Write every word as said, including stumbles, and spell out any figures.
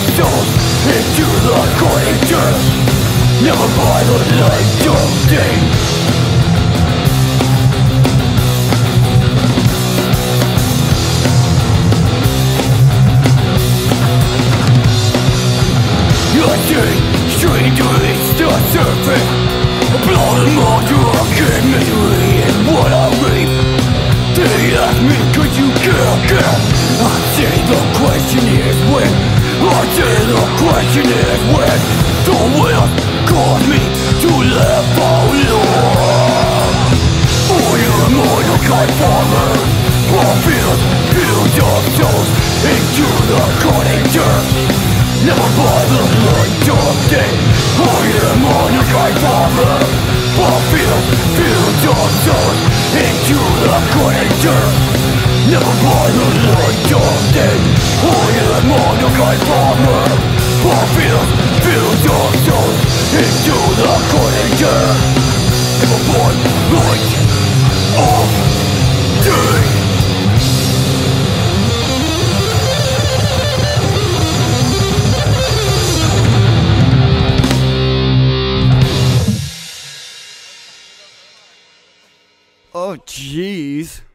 souls into the cold dirt. Never by the light of day. Your day straight to reach the surface. Blood and water can misery is what I reap. They ask me, could you care, care? I say the question is when. I say the question is when. The will cause me to live for long. For your immortal God Father, I feel fields of souls into the cutting dirt. Never by the light of day. I am on your God Father, I feel fields of souls into the cutting dirt. Never by the light of day. I am on your God Father, I feel fields of souls into the cutting dirt. Never by the light of day. Oh, jeez.